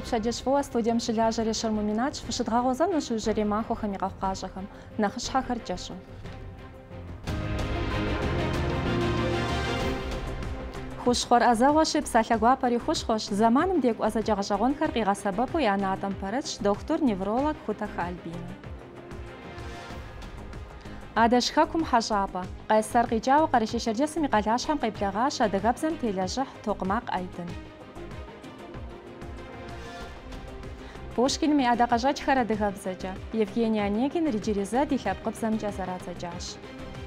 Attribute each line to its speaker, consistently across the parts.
Speaker 1: пшадешвоа студиям шилажари шармуминач фшидгагозан нушужари махохами гавкажахам нахышхахар жашу. Хушхор азаваши псалягуапари хушхош заманым дек азаджагажагонхар қиғасабапу янатам парач доктор невролог Хутаха Альбина. Адашхакум хажаба қайсар қиджау қаришешердесimi қалашхам қиплағаш адагабзан телажах тоқмақ айтын. Пушкин ми адақажач харадыгабзаджа Евгений Онегин риджириза дихапқыбзамджа зарадзаджаш.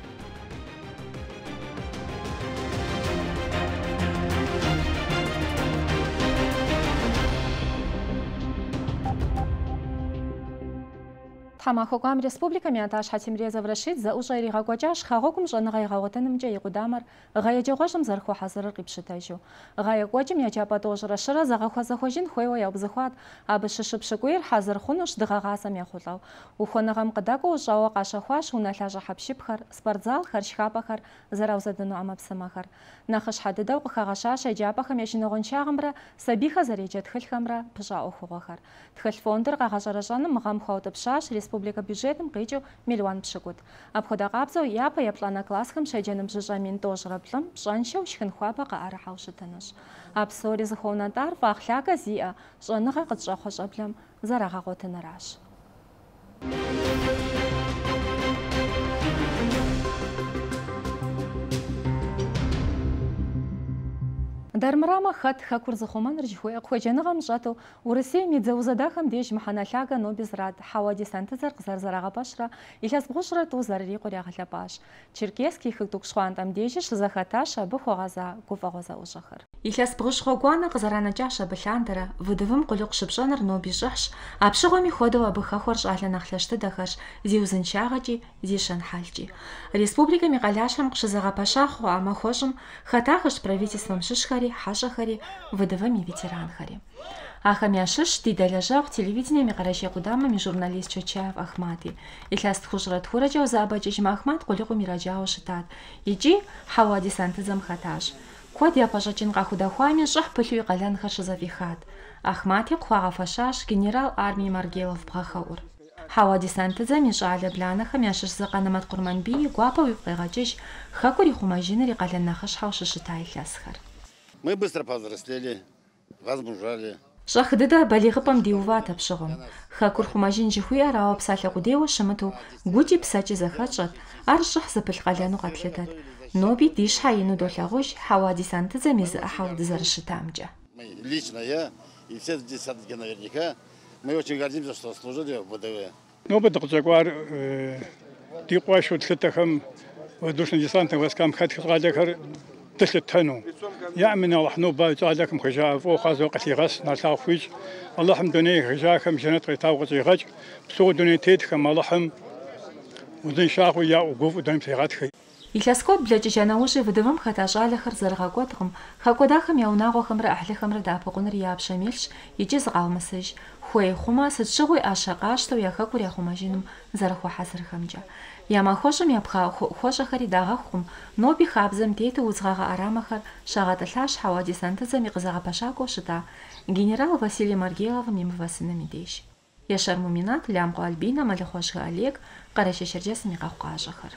Speaker 1: Хамахогам республиками аташ хатимреза врашид за уже ригагоджаш хагокум жанагай гаготанымджа игудамар гаячогошым зарху хазыр қипшытайжу. Гаягоджим ячапатож рашыра загахазахожин хойва ябзахуат абышышыпшыкуир хазыр хунуш дыгагасам яхулау. Ухонагам қыдаку жауа қашахуаш уналажа хапшипхар, спортзал харшхапахар, зараузадыну амапсамахар. Нахыш хадыдау қыхагашаша джапахам яшиногончагамра сабиха зареджат хыльхамра пжа охугахар. Тхыльфондыр гагажаражаным мгам хаутыпшаш республика бюджетом қиджу миллион пшигут. Абходагабзо япа яплана классхам шайджаным жижамин тоже раплам жаншау шхынхуапаға арахаушытыныш. Абсори захонатар вахляга зиа жаныға қыджахош аплам зараға ғотыныраш. Дармрама хат хакурзахоман ржихуя хожаныгам жату Урысия медзаузадахам деш маханаляга но безрад хавади сантазар зарзарага башра ихас бушра ту зарри қоряғаля баш черкесский хыктукшуан там дешиш захаташа бухогаза гуфагоза ужахар ихас бушхогуана қызарана жаша бхандара выдывым құлық шыпшанар но бежаш апшығоми ходова бхахорж алянахляшты дахаш зиузынчагачи зишанхальчи республика мигаляшам қшызага пашаху амахожым хатахыш правительством шишхари хашахари выдавами ветеранхари. Ахамяшиш дидаляжав телевидениями қараши қудамами журналист Чочаев Ахмати. Ихласт хужрат хураджау забаджиш Махмат қулиқу мираджау шитат. Иджи хавади сантызам хаташ. Кодия пажачин қахудахуами жах пылюй қалян хашизавихат. Ахмати қуаға фашаш генерал армии Маргелов Бхахаур. Хавади сантызами жаля блянахам яшиш зақанамат Курманби гуапа уйқайғачиш хакури хумажинери қалян нахаш хаушы шитай хлясхар.
Speaker 2: Мы быстро повзрослели, возмужали.
Speaker 1: Шахдыда балиғыпам диува тапшығым. Хакур хумажин жихуя рауа псаля қудеуа шымыту гуди псачи захачат, аршых запылғаляну қатлетат. Ноби диш хайину долағуш хавади сантызами за ахауды зарышытамджа.
Speaker 2: Лично я и все десятки наверняка, мы очень гордимся, что служили в ВДВ.
Speaker 3: Ну, потому что дикуашу тлетахам воздушно-десантным войскам хатхаладякар تلتنو يأمن الله نوبا تعلكم خجاف وخازو قتيغس نالتاوفيج اللهم دوني خجاكم جنت قتاو قتيغج بسو دوني تيتكم اللهم ودن شاخو يا وقوف ودن فيغاتخي
Speaker 1: Иласкот бляджанауши выдывам хатажалахар заргаготгам хакодахам яунагохам рахлихам радапогунр япшамилш ичиз гаумасыш хуй хума сычгуй ашaqashто яхакуря хумажиным зарху хасырхамжа ямахошам япха хошахари дагахум ноби хабзам тейте узгага арамахар шагаталаш хавади сантазами qizag'a пашако шита генерал Василий Маргелов мимвасынами дейш Яшар Муминат Лямко Альбина Малихошга Олег Қарашешердесами қауқажахар.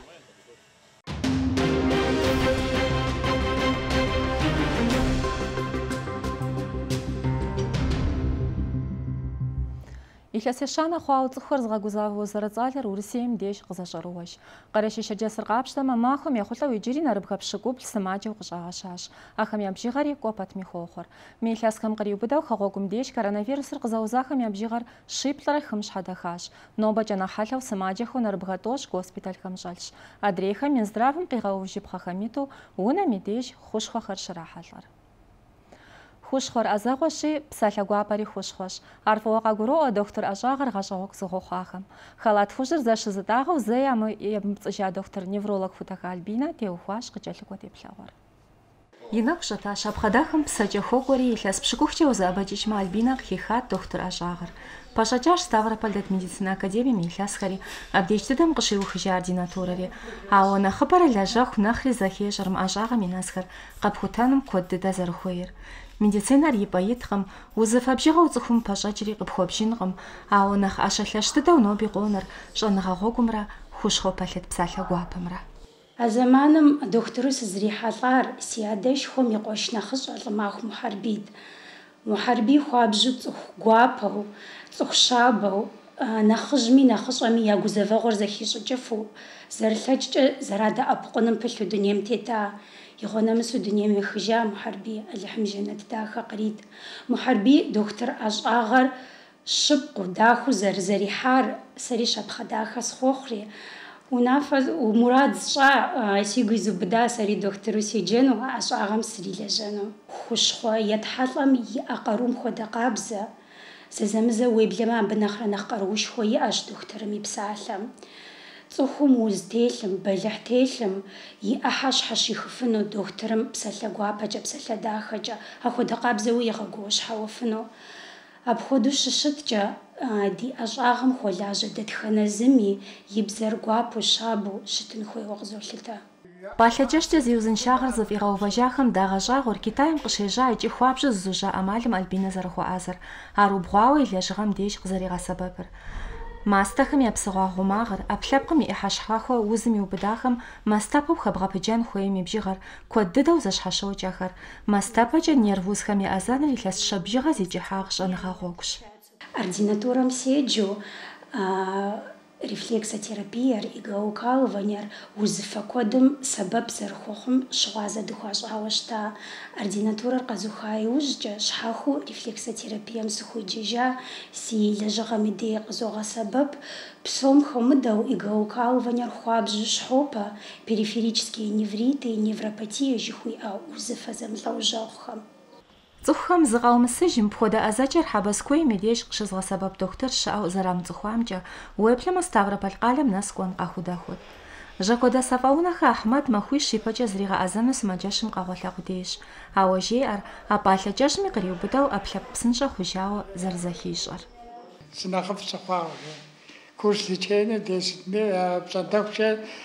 Speaker 1: Ихасешана хуауцхыр згагузаву зарацалер урсием деш гызашаруаш. Қарашешердесыр қапштама махым яхула уйджирин арыбхапшыгубл сымаджу гыжагашаш. Ахам ябжигари копат михохор. Михаскам қариубудау хагогум деш коронавирусыр гызаузахам ябжигар шиплары хымшхадахаш. Ноба жана халау сымаджаху нарыбгатош госпиталь хамжалш. Адрейха Минздравым қиғау жипхахамиту унами деш хушхахар шырахалар. Хушхор азагоши псалягуапари хушхош. Арфуаqa гуро доктор ажагар гажагок зухохахам. Халат хужыр зашызытагов зэямы ябмцыжа доктор невролог Хутаха Альбина теухуаш кычалыко теплагор. Инак шата шапхадахам псачахогори илас пшикухче узабачишма Альбина хихат доктор ажагар. Пашачаш Ставропольдат медицина академиями иласхари абдештедам кышиухжа ординатурари. А она хапара ляжах нахри захешарм ажага минасхар капхутаным коддеда зархуир. медицинэр ипӏэиткъым, узыфэбжьыгъэу цӏыхум пэщӏэкӏри къыпхуэбжьынкъым, ауэ нэхъ ӏэщэ лъэщ дыдэу ноби къоныр щӏэныгъэ гъуэгумрэ хущхъуэ пэлъыт псалъэ гуапэмрэ.
Speaker 4: А зэманым дохтору сызрихьэлӏар си адэшхуэм и къуэш нэхъыщӏэ лӏымаху Мухьэрбийт. Мухьэрбий хуабжьу цӏыху гуапэу, цӏыху щабэу, нэхъыжьми нэхъыщӏэми я гузэвэгъуэр зэхищӏыкӏыфу, зэрылъэкӏкӏэ зэрадэӏэпкъуным пылъу дунейм тета. Игъуэнэмысу дунейм ехыжа Мухьэрбий, Алыхьым жэнэт дахэ кърит. Мухьэрбий доктор ӏэщӏагъэр щыпкъу, дахэу зэрызэрихьар сэри щапхъэ дахэ схуохъури. Унафэ мурад сщӏа, сигу изубыда сэри доктору седжэну, ӏэщӏагъэм срилэжьэну. Хущхъуэ етхьэлӏэм иӏэ къарум хуэдэ къабзэ. Зэзэмызэ уеблэмэ абы нэхърэ нэхъ къаруушхуэ иӏэщ дохторым и псалъэм. Цӏыхум уз телъым, бэлыхь телъым, и ӏыхьэ щхьэ щихыфыну дохторым псалъэ гуапэкӏэ, псалъэ дахэкӏэ, апхуэдэ къабзэуи егъэгугъущхьэуэфыну. Апхуэдэу щыщыткӏэ, ди ӏэщӏагъым хуолажьэ дэтхэнэ зыми и бзэр гуапэу щабэу щытын хуейуэ къызолъытэ.
Speaker 1: Пӏалъэкӏэщкӏэ зи узыншагъэр зыфӏигъэувэжахэм дагъэщӏагъуэр Китайм къыщежьа икӏи хуабжьу зызужьа ӏэмалым Альбинэ зэрыхуэӏазэр, ар убгъуауэ и лэжьыгъэм деж къызэригъэсэбэпыр. Мастэхэм я псыгъуа гъумагъыр, ӏэплъэпкъым и ӏыхьэ щхьэхуэ узым иубыдахэм мастэпэу хэбгъэпыджэн хуейм и бжыгъэр, куэд дыдэу зэщхьэщокӏэхэр. Мастэпэкӏэ нерв узхэм яӏэзэныр илъэс щабжьыгъэ зикӏыхьагъ щӏэныгъэ гъуэгущ.
Speaker 4: Ординатурэм седжу рефлексотерапиер и гаукалыванер узыфэ куэдым сэбэп зэрыхуэхъум щыгъуазэ дыхуащӏауэ щыта. Ординатурэр къэзыха иужькӏэ щхьэхыу рефлексотерапием сыхуеджэжа, си лэжьыгъэм и дей къызогъэсэбэп псом хуэмыдэу и гаукалыванер хуабжьу щхьопэ периферические невриты, невропатие жыхуиӏэ узыфэ зэмылӏэужьэгъухэм.
Speaker 1: Цӏыхухэм зыкъаумысыж мыпхуэдэ ӏэзэкӏэр Хьэбэскуейм и деж къыщызгъэсэбэп дохутыр щыӏэу зэрамыцӏыхуамкӏэ, уеплъэмэ Ставрополь къалэм нэс кӏуэн къахудэхуэт. Жьэкӏуэдэ сафӏэунэхэ Ахьмэд махуищ ипэкӏэ зригъэӏэзэну сымаджэщым къэгъуэлъэгъу дещ. Ауэ жеӏэр, а пӏалъэкӏэщӏми къриубыдэу ӏэплъэпкъ псынщӏэ хужауэ зэрызэхищӏэр.
Speaker 5: Сынэхъыфӏ сыхъуауэ. Курс лечения 10 дней, пщӏэнтӏэхучӏэ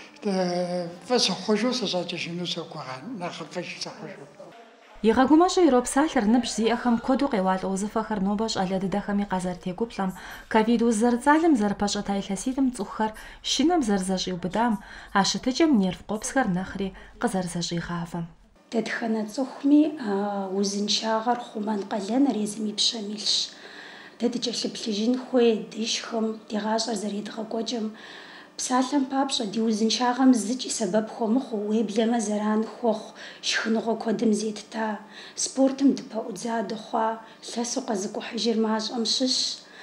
Speaker 5: фӏы сыхъужу сыщӏэкӏыжыну сокӏуэгъэн, нэхъыфӏыж сыхъужу.
Speaker 1: Игъэгумэщӏу иропсалъэр ныбжь зиӏэхэм куэду къеуалӏэ узыфэхэр нобэ щӏалэ дыдэхэми къазэрытегуплӏэм, ковид уз зэрыцӏалэм зэрыпэщӏэта илъэситӏым цӏыхухэр шынэм зэрызэщӏиубыдам, а щытыкӏэм нерв къопсхэр нэхъри къызэрызэщӏигъавэм.
Speaker 4: Дэтхэнэ цӏыхуми узыншагъэр хъумэн къэлэныр езым и пщэм илъщ. Дэ дыкӏэлъыплъыжын хуей дышхым, ди гъащӏэр зэридгъэкӏуэкӏым. Псалъэм папщӏэ ди узыншагъэм зыкӏи сэбэп хуэмыхъуу, уеблэмэ зэран хуэхъу, шхыныгъуэ куэдым зетта. Спортым дыпэӏудза дыхъуа, лъэсу къэзыкӏухьыжыр мащӏэм щыщ.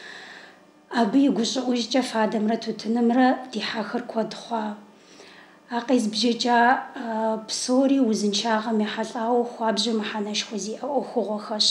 Speaker 4: Абы и гущӏыӏужкӏэ фадэмрэ тутынымрэ ди хьэхэр куэд хъуа. А къез бжэкӏа псори узыншагъэм ехьэлӏауэ хуабжьу мыхьэнэшхуэ зиӏэ ӏуэхугъуэхэщ.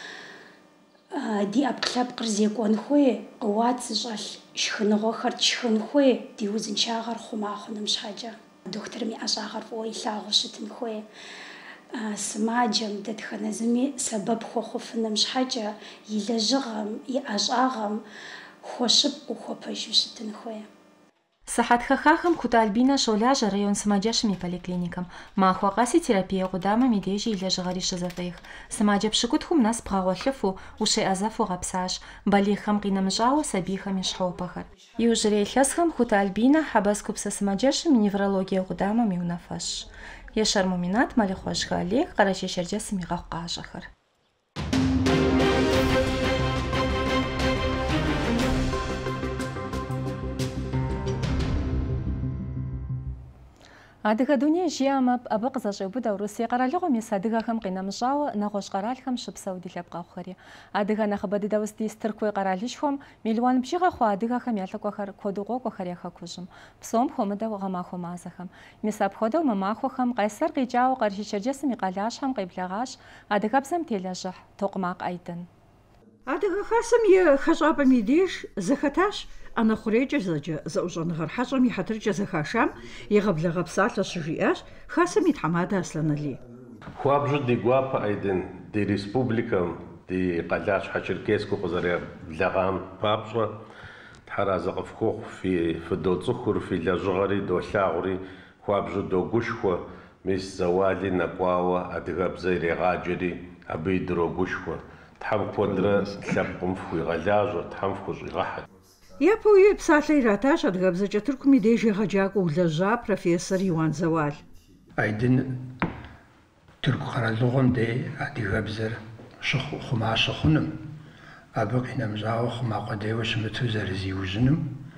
Speaker 4: Ди ӏэпкълъэпкъыр зекӏуэн хуей, къыуат зыщӏэлъ шхыныгъуэхэр тшхын хуей, ди узыншагъэр хъума хъуным щхьэкӏэ. Дохторым и ӏэщӏагъэр фӏыуэ илъагъуу щытын хуей. Сымаджэм, дэтхэнэ зыми сэбэп хуэхъуфыным щхьэкӏэ и лэжьыгъэм, и ӏэщӏагъэм хуэщыпкъыу хуэпэжу щытын хуей.
Speaker 1: Сыхьэт хэхахэм Кут Альбинэ щолажьэ район сымаджэщым и поликлиникэм. Махуэ къэси терапие къудамэм и дежи и лэжьыгъэри щызэфӏех. Сымаджэ пщыкӏутхум нэс бгъэгъуэлъыфу, ущеӏэзэфу гъэпсащ. Балигъхэм къинэмыщӏауэ сабийхэм и щхьэупэхэр. Иужьрей илъэсхэм Кут Альбинэ Хьэбэскупсэ сымаджэщым и неврологие къудамэм и унафэщ. Ешэр Муминат, Малыхъуэжьхэ Олег, Къэрэщей Шэрджэсым и гъэхъу къащӏэхэр. Адыгэ дуней жиӏэмэ абы къызэщӏеубыдэу Русей къэралыгъуэм ис адыгэхэм къинэмыщӏауэ нэгъуэщӏ къэралхэм щыпсэу ди лъэпкъэгъухэри. Адыгэ нэхъыбэ дыдэу здис Тыркуей къэралыжьхуэм миллион бжыгъэ хъуа адыгэхэм я лӏыкӏуэхэр куэду къокӏуэхэр яхэкужьым, псом хуэмыдэу гъэмахуэ мазэхэм. Мис апхуэдэу мы махуэхэм къесэр къикӏауэ Къэрэщей Шэрджэсым и къалащхьэм къеблэгъащ адыгэбзэм телэжьыхь Токъумак Айдын.
Speaker 6: Адыгэ хасэм и хэщӏапӏэм и деж зэхэтащ ӏэнэхъурейкӏэ зэджэ зэӏущӏэныгъэр хьэщӏэм и хьэтыркӏэ зэхашам егъэблэгъэ псалъэ щыжиӏащ хэсэм и тхьэмадэ Аслъэн Али.
Speaker 7: Хуабжьу ди гуапэ Айдын ди республикэм ди къалащхьэ Черкесскэу къызэреблэгъам папщӏэ тхьэразэ къыфхуэхъу фыдоцӏыхур, фи лэжьыгъэри долъагъури хуабжьу догушхуэ, мис зэуали нэкӏуауэ адыгэбзэ ирегъаджэри أبي دروغوشوا تحم قدرة لبقم في غلاجة تحم في غحة
Speaker 6: يابوي بسالة راتاش أدغبزة تركم يديجي غجاك ولجا بروفيسور يوان زوال
Speaker 3: أيدن تركو خرالوغم دي أدغبزة خما شخونم أبقى نمزاو خما قديوش متوزر زيوزنم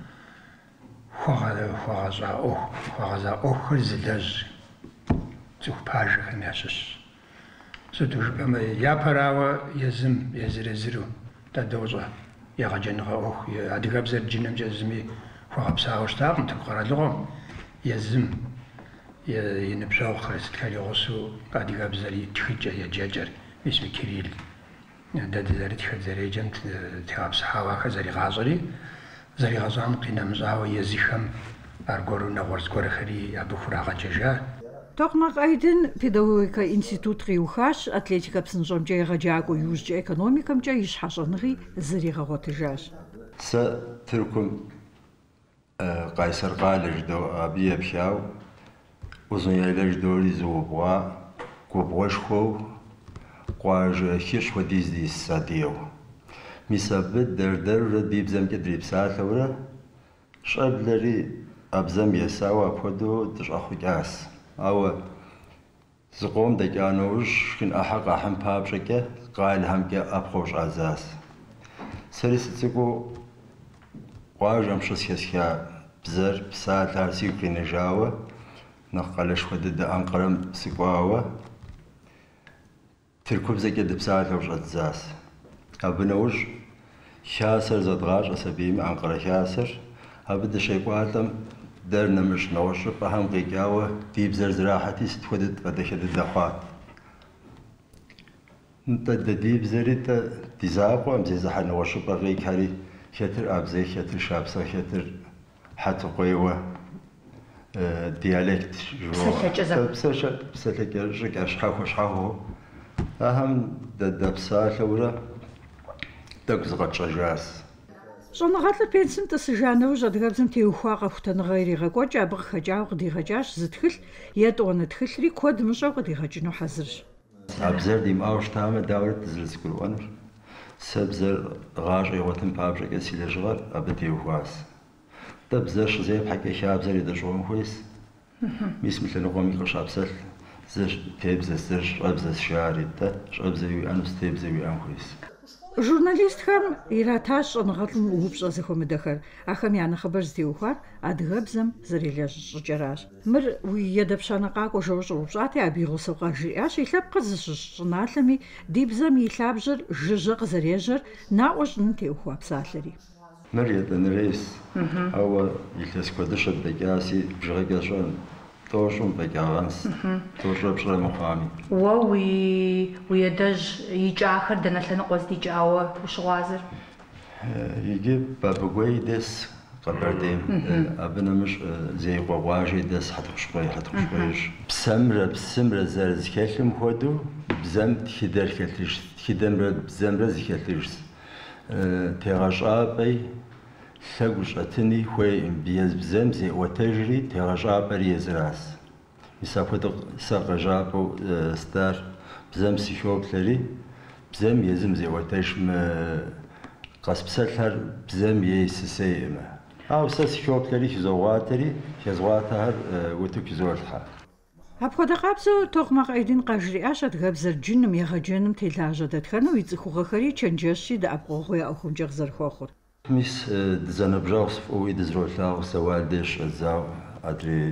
Speaker 3: خواغزا أوخر زلاج تخ باجة خمياسس سدوش بما يابراوا يزم يزرزرو تدوزا يغجنغا أوخ أدغبزر جنم جزمي خواغبساوش تاقم تقرالوغم يزم ينبزاو خرست كالي غصو أدغبزر يتخجا يجاجر اسم كيريل داد زاري تخزري جمت تخابس حواك زاري غازري زاري غازام قينا مزاو يزيخم أرغورو نغورز كورخري أبو فراغا جاجا
Speaker 6: توقمق أيضاً بيداغوغيكا إنستيتوت غيوخاش أتليتيكا بسنجام جاي غجاكو يوزجا إكونوميكام جاي يشحاشنغي زري غغوتجاش
Speaker 8: سا تركم قيصر قالج دو أبي بشاو وزن يلج دوري زوبوا كوبوشخو قواج خيش وديز ديس ساديو مسابد در ديب زم كدريب ساعة ورا شاب لري أبزم يساوا فدو تشأخو جاس أو زقوم دكانوش كن أحق أحم بابشكة قال هم كأبخوش عزاز سريستكو قواج أمشس يسكا بزر بساعة سيكي نجاوة نقلش ودد أنقرم سكواوة تركب زكي دبساعة وش عزاز أبنوش شاسر زدغاش أسبيم أنقرة شاسر أبدا شيكواتم درنا مش نوشب أهم غيكاوة ديب زرزراحتي ستودد فدشد الدخوات انت ديب زريتا تزاقو أمزي زحر نوشب غيكاري شتر أبزي شتر شابسا شتر حتى قويوة ديالكت جو بسلجة جك أشحاخو شحاخو أهم دبسا لورا دقز غتشجاس
Speaker 6: شنغاتل بينسن تسجانو جدغبزم تيوخواغ ختن غيري غوجا بغ خجاو غدي غجاش زدخل يدون تخلري كود مشو غدي غجنو حزرش
Speaker 8: أبزر ديم أوش تامة داورت تزلز كل ونر سبزر غاجي وتم بابجا كسيل جغر أبدي وخواس تبزرش زي بحكي شابزر يدجوهم خويس ميس مثل نقومي قش أبسل زر تبزر زر أبزر شعري تا أبزر يوانوس تبزر يوان خويس
Speaker 6: журналистхэм иратащ щӏэныгъэлӏым упщӏэ зэхуэмыдэхэр, ахэм я нэхъыбэр зытеухуар адыгэбзэм зэрелэжь щӏыкӏэращ. Мыр уи едэпщанэ къакӏуэ жэуэ щӏэупщӏати, абы и гъусэу къажриӏащ и лъэпкъыр зыщыщ щӏыналъэми ди бзэм и лъабжьэр жыжьэ къызэрежьэр наӏуэ щӏыным теухуа псалъэри.
Speaker 8: Мыр етӏэнэрейс, ауэ илъэс куэдыщэ бдэкӏаси бжыгъэкӏэ щӏэн тощӏым бэкӏагъэнс, тощӏэ пщӏэ мыхъуами.
Speaker 9: Уэ уи едэжь икӏахэр дэнэ лъэныкъуэ здикӏауэ ущыгъуазэр?
Speaker 8: Иджы бабыгуей дэс къэбэрдейм, абы нэмыщӏ зей къуэгъуажи дэс хьэтхъущхъуейщ. Псымрэ зэрызыхэлъым хуэдэу бзэм тхыдэр хэлъыжщ, тхыдэмрэ бзэмрэ зыхэлъыжщ. Тегъэщӏапӏэи лъэгу щӏэтыни хуейӏым, бзэм зеӏуэтэжри тегъэщӏапӏэри езырас. Мис апхуэдэу сэ къэжьапӏэу стар бзэм сыхоплъэри, бзэм езым зеӏуэтэж къэспсэлъхэр бзэм ей сысейӏымэ. Ауэ сэ сыхоплъэри хизогъуатэри, хезгъуатэхэр уту хизолъхьэ.
Speaker 6: Апхуэдэ къабзэу Токмак Айдин къажриӏащ адыгэбзэр джыным, егъэджэным телажьэ дэтхэнэу и цӏыхугъэхэри чэнджэщи дэӏэпкъуэгъуи яӏыхумкӏэ къызэрыхуэхъур.
Speaker 8: Мис дызэныбжьэгъу сфӏыуи дызролъагъу сэуал деж щӏэдзау адрей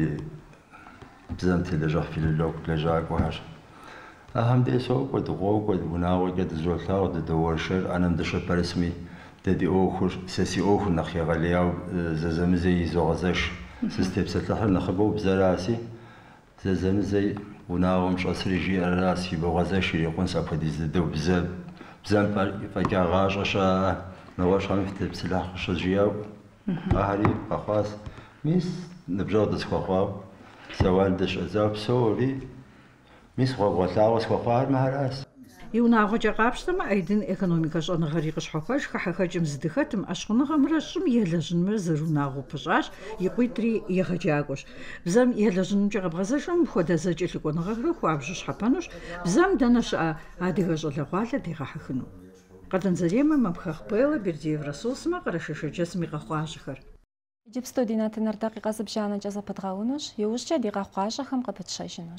Speaker 8: бзэм телэжьэх филолог лэжьакӏуэхэр. Ахэм де сокӏуэ, дыкъокӏуэ, унагъуэкӏэ дызролъагъу, дыдоуэршэр, ӏэнэм дыщыпэрысми, дэ ди ӏуэхур, сэ си ӏуэхур нэхъ егъэлеяуэ зэзэмызэи изогъэзэш. Сыстепсэлъыхьыр нэхъыбэу бзэраси, зэзэмызэи унагъуэм щӏэсри жиӏэращ, си богъэзэш ирикъун сапхуэдиз дыдэу бзэм фӏэкӏа гъащӏэ щаӏэ. نواشم تبصلح شجياو أهري أخاص ميس نبجود سخواو سوال دش أزاب سوري ميس خواو تلاوس خواو مهراس
Speaker 6: Иунагъокӏэ къапщтэмэ, айдын экономикэ щӏэныгъэри къыщхьэхуэж хыхьэхэкӏым зыдыхэтым ӏэщхъуныгъэмрэ щӏым елэжьынымрэ зэрыунагъуэу пыщӏащ, икъуитӏри егъэджакӏуэщ. Бзэм елэжьынымкӏэ къэбгъэзэжым хуэдэ зэкӏэ лъыкӏуэныгъэхэр хуабжьу щхьэпэнущ, бзэм дэнэ щыӏэ адыгэ щӏалэгъуалэ дегъэхьыхыну. Къалэнзэреймэ, Мамхъэх Пэлэ, Бердиев Расосмэ, Къэрэшэшэджэсым и къэхъуажьэхэр.
Speaker 1: Иджып студийнэ тыныр дакъикъэ зыбжанэкӏэ зэпыдгъэунущ, иужькӏэ ди къэхъуажьэхэм къыпытщэжынущ.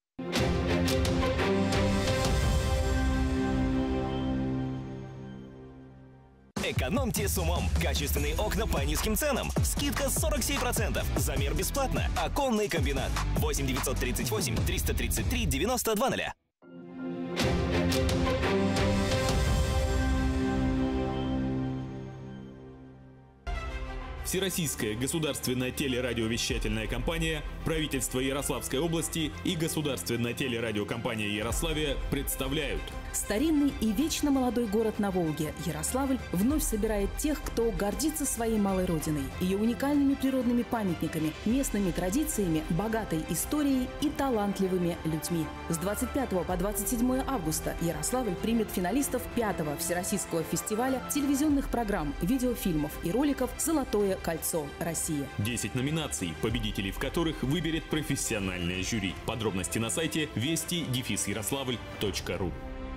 Speaker 10: Экономьте с умом. Качественные окна по низким ценам. Скидка 47%. Замер бесплатно. Оконный комбинат. 8 938 333 9200.
Speaker 11: Всероссийская государственная телерадиовещательная компания, правительство Ярославской области и государственная телерадиокомпания Ярославия представляют.
Speaker 12: Старинный и вечно молодой город на Волге, Ярославль, вновь собирает тех, кто гордится своей малой родиной, ее уникальными природными памятниками, местными традициями, богатой историей и талантливыми людьми. С 25 по 27 августа Ярославль примет финалистов 5-го Всероссийского фестиваля телевизионных программ, видеофильмов и роликов «Золотое кольцо России».
Speaker 11: 10 номинаций, победителей в которых выберет профессиональное жюри. Подробности на сайте вести-ярославль.ру.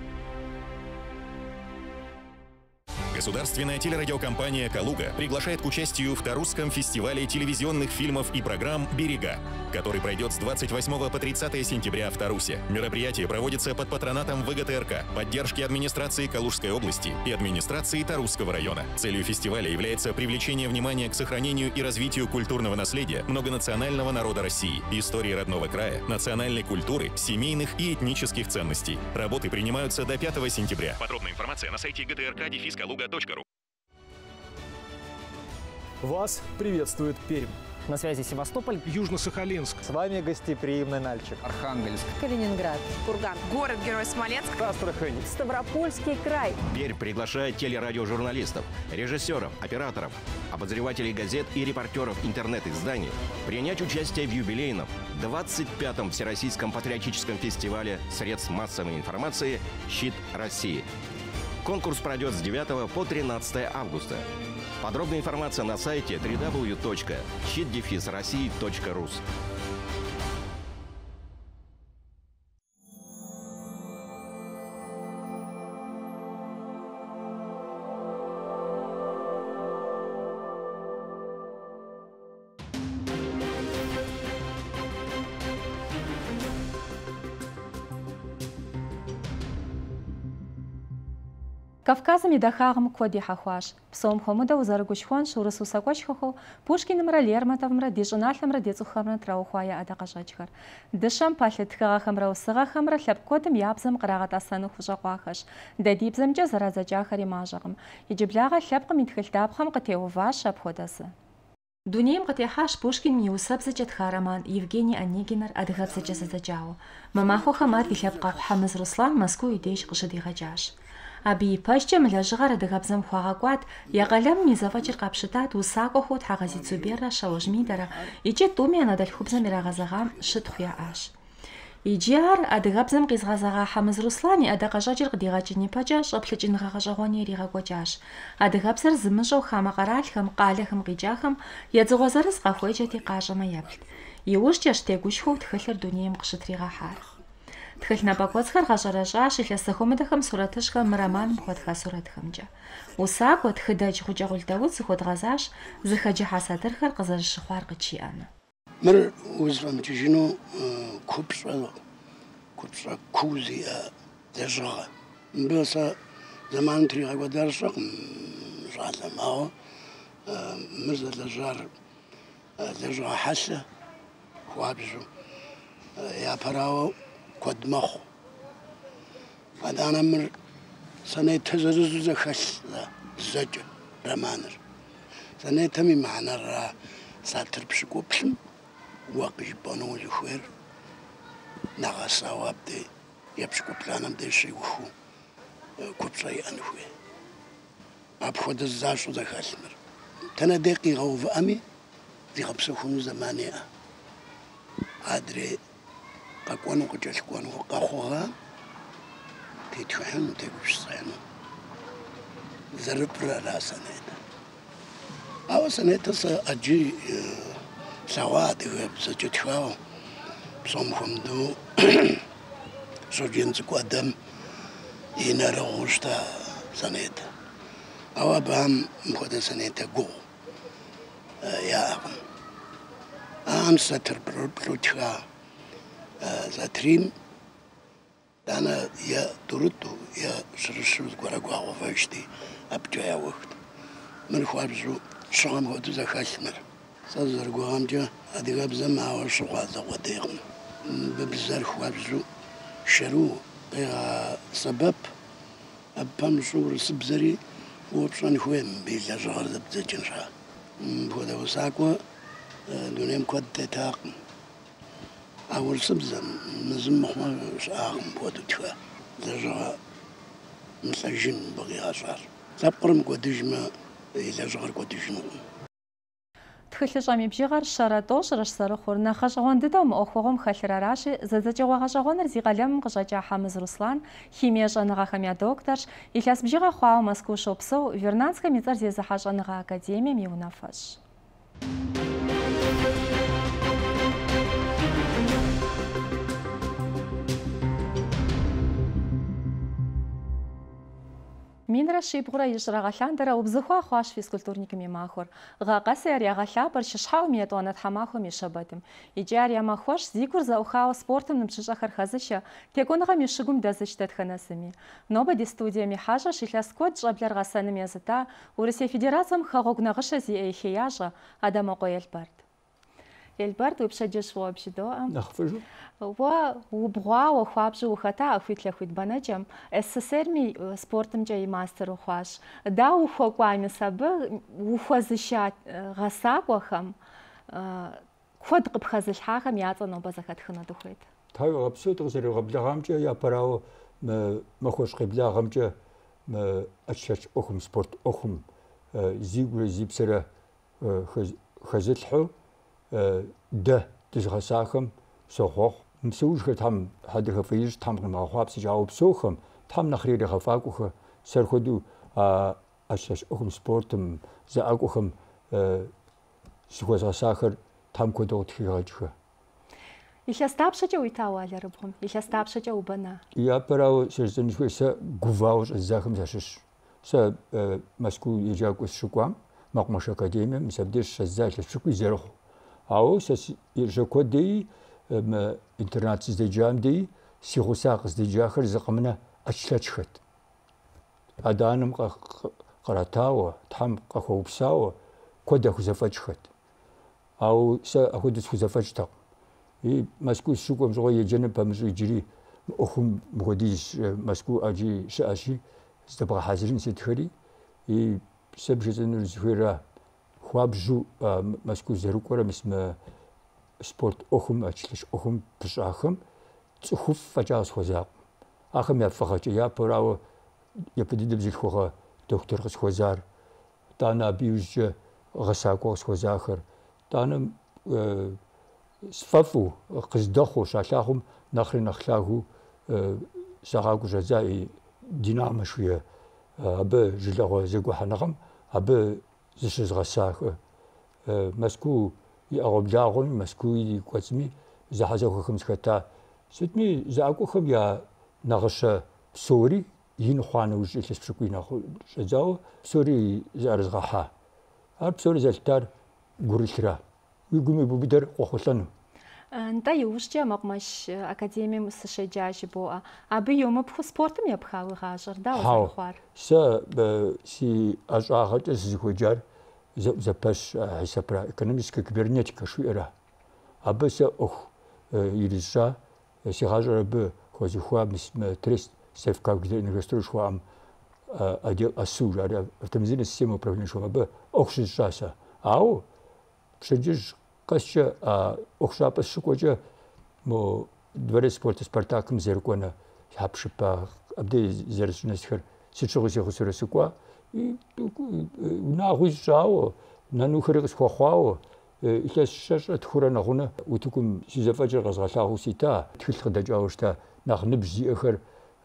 Speaker 10: Государственная телерадиокомпания «Калуга» приглашает к участию в Тарусском фестивале телевизионных фильмов и программ «Берега», который пройдет с 28 по 30 сентября в Тарусе. Мероприятие проводится под патронатом ВГТРК, поддержки администрации Калужской области и администрации Тарусского района. Целью фестиваля является привлечение внимания к сохранению и развитию культурного наследия многонационального народа России, истории родного края, национальной культуры, семейных и этнических ценностей. Работы принимаются до 5 сентября. Подробная информация на сайте gtrk-kaluga.ru.
Speaker 13: Вас приветствует Пермь.
Speaker 14: На связи Севастополь,
Speaker 13: Южно-Сахалинск.
Speaker 14: С вами гостеприимный Нальчик,
Speaker 15: Архангельск,
Speaker 16: Калининград,
Speaker 17: Курган, город-герой Смоленск,
Speaker 13: Астрахань,
Speaker 16: Ставропольский край.
Speaker 18: Пермь приглашает телерадиожурналистов, режиссеров, операторов, обозревателей газет и репортеров интернет-изданий принять участие в юбилейном 25-м Всероссийском патриотическом фестивале средств массовой информации «Щит России». Конкурс пройдет с 9 по 13 августа. Подробная информация на сайте www.щит-россии.рус.
Speaker 1: Кавказом и Дахагом коди хахуаш. Псом хомуда узаргушхон шурасу сакошхохо, Пушкинымра Лермонтовымра дижиналымра децухамра траухуая адакажачхар. Дышам патлетхагахамра усагахамра лапкотым ябзам qragat асану хужаквахаш. Дадибзамджа заразаджахари мажагам. Иджиблага лапкам итхилдабхам qatеуваш апходасы. Дунеем qatехаш Пушкин миусабзаджат хараман Евгений Онегинар адыгабзаджа зазаджао. Мамахо хамар дилапqa Хамыз Руслан Москву идеш qshидигажаш. Аби пашчэ мэлажыгъэр адыгэбзэм хуагъэкӏуат, ягъэлэм и зэфӏэкӏыр къапщытат усакӏуэхэу Тхьэгъэзи Цуберрэ Шаужмидэрэ икӏи тӏуми анэдэлъхубзэм ирагъэзэгъам щытхъу яӏащ. Иджы ар адыгэбзэм къизгъэзэгъа Хамыз Руслан и ӏэдакъэщӏэкӏыр къыдигъэкӏын ипэкӏэ щӏэплъыкӏыныгъэ гъэщӏэгъуэни иригъэкӏуэкӏащ. Адыгэбзэр зымыщӏэу хамэ къэралхэм, къалэхэм къикӏахэм едзыгъуэ зырыз къэхуеджэти къащӏэмэ еплъ. Иужькӏэщ тегущхъуэу тхылъыр дунейм къыщытригъэхьар. Тхылъ напӏэкӏуэцӏхэр гъэщӏэрэщӏащ илъэс зэхуэмыдэхэм сурэтыщӏхэм романым хуэдха сурэтхэмкӏэ. Усакӏуэ тхыдэкӏ гъукӏэ-къулъдэуд зыхуэдгъэзащ зыхэджыхьа сатырхэр къызэрыщыхъуар къычиӏэну.
Speaker 19: Мыр узфэмыкӏыжыну купщӏэ куу зиӏэ лэжьыгъэ. Мыбы сэ зэманым тригъэкӏуэдар щӏэкъым щӏалэм, ауэ мыр зэлэжьар лэжьыгъэ хьэлъэ хуабжьу япэрауэ куэд мэхъу. Адэ мыр сэнетэ зырызу зэхэлъ зэкӏэ романыр. Сэнетэм и мыхьэнэрра сатыр пщыкӏуплъым уэ къижыпӏэну узыхуейр нэгъэсауэ абдэ епщыкӏуплӏанэм деж щеухыу купщӏэ иӏэн хуей. Апхуэдэ защӏэу зэхэлъ мыр. Дэнэ дей къигъэувыӏэми зигъэпсэхуну зэман иӏэ. Адрей къэкӏуэну къыкӏэлъыкӏуэну къэхъугъэ تيتوحن تيكوش صينو زربرا لا سنة أو سنة أجي سواد بسجتوا بصمهم دو سجين قدام ينرغوشتا سنة أو بام مخد سنة جو يا أم ستر بروتشا زاتريم أنا يا دردو يا شرشر قرقوا وفاشتي أبجايا وقت من خوابزو شغام هدو زخاشمر سازر قوام جا أدي غابزا ما وشغازا وديغم ببزار خوابزو شرو سبب أبام شغل سبزري وبشان خويم بيلا شغل دبزا جنشا بودا وساقوا دونيم كود تاقم أول سبزة مزم مخمش آخم بودو توا لجا مثل جن بغي أشعر تبقرم قدجما إلى جغر قدجنو
Speaker 1: تخلصامي بجيغار شرطوش رشسرخور نخشغون ددم أخوهم خلراراشي زدجوا غشغون رزي قلم قجاجا حامز روسلان химия жаныга хамя докторш إخلاص بجيغا خواو Москву шопсо Вернадска мицар зезаха жаныга академия миунафаш. Мин рашибгура ижрагаландара убзыхва хваш физкультурниками махор. Гакасер ягалабар шишхау миетонат хамахоми шабатым. Иджар ямахваш зикур заухао спортом намчишахар хазыша теконага мишигум дазычтат ханасыми. Нобади студиями хажа шихляскот жаблар гасаным языта Урысия федерациям хагогнагыша зи эйхияжа адама коэльбард. Эльбард уипшаджеш вообщидоа.
Speaker 3: Нахфажу.
Speaker 1: وبغوا وخابجو وخطا أخويت لخويت بناجم السسرمي سبورتم جاي ماستر وخاش دا وخوقوامي سابق وخوزشات غساق وخم خود قبخزل حاخم يعطنو بزاكات خنا دخويت
Speaker 3: تاي غبسوت غزري غبلغام جا يا براو ما خوش قبلغام جا ما أشش أخم سبورت أخم زيب زيبسرة خزلحو ده تزغساخم سوخ مسوج كتام هذا خفيج تام ما خواب سجاوب سوخم تام نخرير خفاقوخ سرخدو أشش أخم سبورتم زاقوخم سوخ ساخر تام كدو تخيجخ
Speaker 1: Сейчас тапшача уйтауали рыбхом, сейчас тапшача убана.
Speaker 3: Я парау сержен швеса гувауш захам зашиш. Са Москву ежаку шуквам, макмаш академия, мисабдеш шаззаш шукви зерх. Ау са ежакодей интернат здеджам дей сихусак здеджахар закамна ачлачхат. Аданам qaratao, tam qahopsao, koda khuzafachhat. Ау са ахудис хузафачта. И Москву шуком жого еджене памжу жири охум мходиш Москву аджи шаши стабга хазрин сетхари и себжезен зхира хвабжу Москву зерукора мисма спорт охум ачлиш охум пшахам цухуф фажас хоза ахам я фахача я парао я подидем зихога доктор хозар тана биуж гасако хозахар тана سفافو قصدخو شاشاهم نخري نخلاهو ساقو جزائي دينامة شوية أبا جلغو زيقو حنغم أبا زيشز غساك مسكو يأغب جاغون مسكو يقوزمي زحزاكو خمس كتا ستمي زاقو خم يا نغش سوري ينخوان وجه لسبشكوي نخو شزاو سوري زارزغاها أب سوري زلتار قريشرا ويقومي ببدر وخلصنا.
Speaker 1: أنت يوشجع مقمش أكاديمية مستشجعش بوه. أبي يوم بخو سبورتم يبخاوي غاجر دا وخوار.
Speaker 3: سي أجاهد زيكوجار زباش حسابرا إقتصادية كبرنيتيكا شويرة. أبي سا أخ يرجع سي غاجر أبي خوزي خواب مسم تريست سيفكا كده إنغستر شوام أديل أسوج على تمزين السيستم وبرفين شوام أبي أخش الجاسة. أو Przecież kasia ochszapa szukoja mo dware sporty Spartakiem zerkona hapszypa abde zersneskher sichogisi khusresukwa i na khujao na nukhregs khokhwao ихээс шашат хурана гуна утукум сизафажер газгалаа хусита тхилх дажаушта нах нибзи эхэр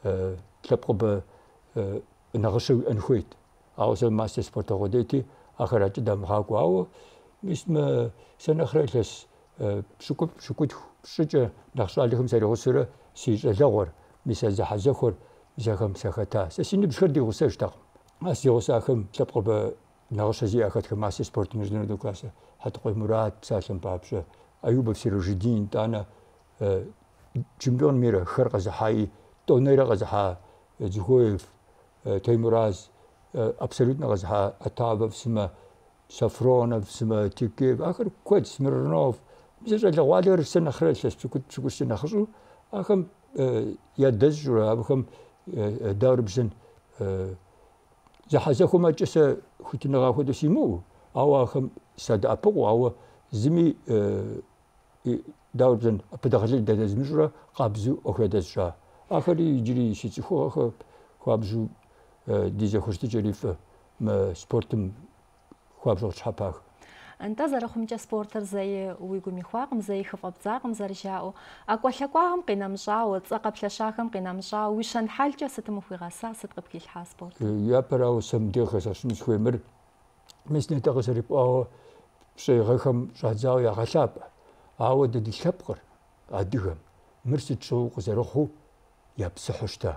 Speaker 15: тлапқоба нагашиг анхуит аусо мастер спорта годети ахарат дамхагуао мисма санахрэлэс шукут шичэ нахшалихым саригусыра сижэлэгор миса захазахор мисахам сахата сасиниб шэрди гусэштаг асиосахым тлапқоба нагашази ахатхэ мастер спорт международный класса хатқой мурат псалам бабша аюбов сирожидин тана чемпион мира харказахай тонера газаха Зухоев Таймураз абсолютно газаха Атабов сма Сафронов сма Тикеев ахэр код Смирнов мисажа лавалер сэнахрэлэс чукусэнахру ахам яддэжура абхам дарбсэн захазахума чэсэ хутинага ходосиму ауахам садапогу ау зими дарбсэн апэдахлил дэдэзмижура қабзу охэдэжа ахари жири сицхуаха хабжу дизе хостичериф м спортом хабжу чапах
Speaker 1: антазарахумча спортер зае уигумихвагам заихфабзагам заржао аквалаквагам qinamjao цaqaplashagam qinamjao wishан халча сэтэмхуигаса сэтqapkilha спорт
Speaker 15: я парау самдехасашнис хвемер меснетагасарип аа шейгахам жазао ягалап ао дидилхапгар адигам мерсичоо гусараху ябсахшта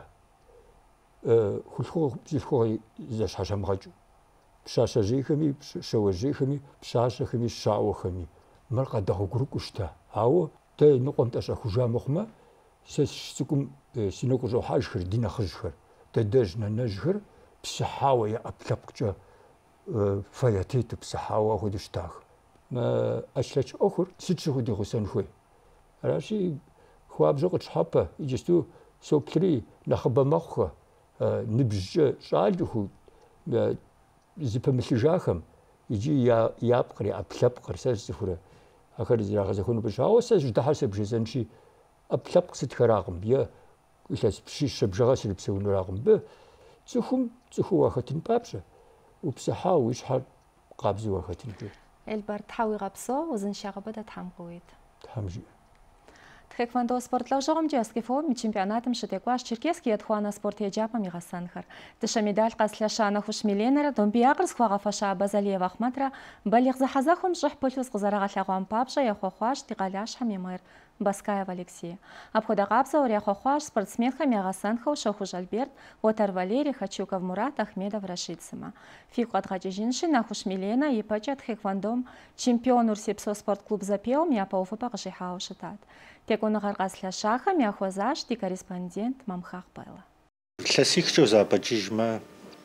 Speaker 15: хулхо зилхо зашашамгaju пшашажихами шаважихами пшашахами шаохами марқадагурукушта ау тэ нуқонташа хужамохма сэсчукум синокужо хашхэр динахжхэр тэдэжна нэжхэр псахава я аплапкча фаятит псахава ходуштах ма ашлач охур сичхуди хусанхуй раши хуабжоқ чхапа иджсту соплри нахабамахха нибжэ шалдуху зипамлижахам иджи япқри аплапқр сэсфура ахэр зирагазахуну бшао сэждахасэ бжэзэнчи аплапқ сэтхэрагым я илэс пшишэбжагасэ псэунурагым бэ цухуахатын папшэ упсахау ишхар қабзуахатын бэ
Speaker 1: элбар тхауи гапсо узыншагабада тамгуит
Speaker 15: тамжи
Speaker 1: Тэквондо спортлогжогом джаскифо чемпионатом шитекваш черкесский ятхуана спорт яджапа мигасанхар. Тыша медаль qaslashana хушмиленера домбиагрс хвагафаша базалиев ахматра балих захазахум жах полюс гзарагалягуам папша яхохваш тигаляш хамимер Баскаев Алексей. Обхода гапса уряхохваш спортсменха мигасанха Шохуж Альберт, Отар Валерий, Хачуков Мурат, Ахмедов Рашидсима. Фикват Хаджижинши на хушмилена и пачат тэквондом чемпион Урсепсо спортклуб запел мяпауфа пагжихау шатат. Текунагар qaslashаха мяхвазаш ти корреспондент Мамхах Байла.
Speaker 16: Классикчо запачижма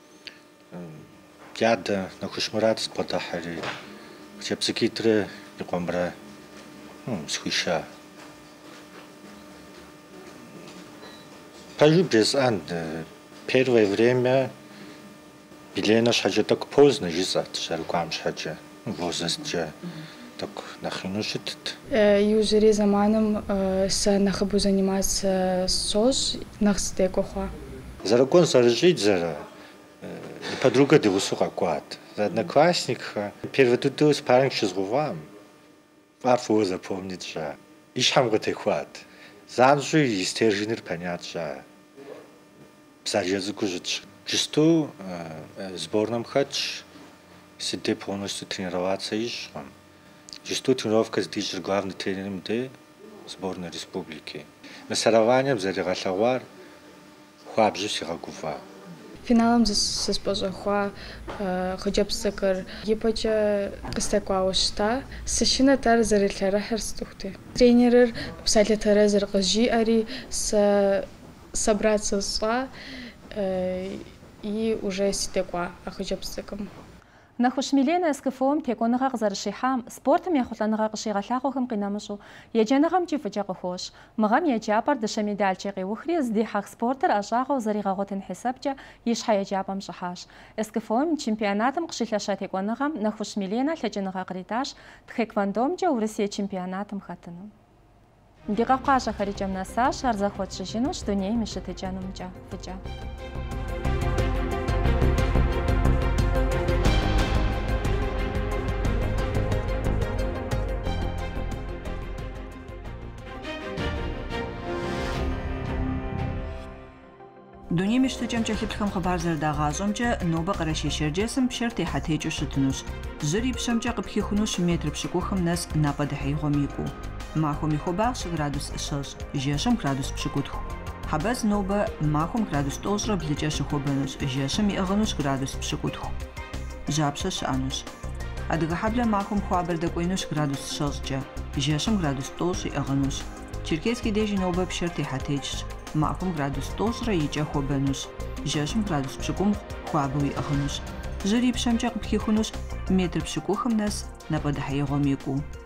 Speaker 16: яда на хушмурат спортахари. Чепсикитре якомбра схуша. Пожубжан первое время Билена шаджа так поздно жизат, шарукам шаджа возрастже так нахинушит.
Speaker 20: Южери заманом са нахабу заниматься сос нахстекоха.
Speaker 16: Зарагон заржить зара подруга девусуха квад. Одноклассник первый тут спарринг шизгувам. Арфу запомнить же. Ишамготе квад. Занжу истержинер понять же. Псажезуку жить. Чисто сборном хач сидеть полностью тренироваться ишам. Чисто тренировка здесь главный тренером де сборной республики. На соревнованиях зарегался хуабжу сирагува.
Speaker 20: Финалом с позахуа ходжабсакар епача кстакваушта сашина тар зарилара херстухте. Тренер псалятара заргажи ари собраться сла и уже сидеква ходжабсакам.
Speaker 1: На хушмилена скфом теконага заршихам спортом яхуланага гшигалахохым qinamshu яджанагам чифжагохош магам яджапар дашамидалчиги ухри здихах спортер ажаго заригаготен хисабча ишха яджапам шахаш скфом чемпионатом гшилаша теконагам на хушмилена ладжанага гриташ тхэквондом жа Россия чемпионатом хатыну дигакажа харичамнаса шарзахот шишину что не мешает джанумджа фджа.
Speaker 6: ТӀэкӀуэм кӀэлъыплъхэм хъыбар зэрыдагъащӀэмкӀэ, нобэ къырэщещэрджесым пшэр техьэтекӀыу щытынущ. Жьыр и пщэмкӀэ къыпхихунущ метр пщыкӀухым нэс напӀэдыхьеигъуэм и кӀуу. Махуэм и хуабагъщ градус щэщӀ, жэщым градус пщыкӀутху. Хьэбэз нобэ махуэм градус тӀощӀрэ блыкӀэ щыхуэбэнущ, жэщым иӀыгъынущ градус пщыкӀутху. Жьапщэ щыӀэнущ. Адыгэ хьэблэм махуэм хуабэр дэкӀуенущ градус щэщӀкӀэ, жэщым градус тӀощӀ иӀыгъынущ. Черкесский дежи нобэ пшэр техьэтекӀщ. Махуэм градус тӀощӀрэ икӀэ хуэбэнущ, жэщым градус пщыкӀум хуабэу иӀыгъынущ. Жьыр и пщэмкӀэ къыпхихунущ метр пщыкӀухым нэс напӀэдыхьеигъуэм и кӀуу.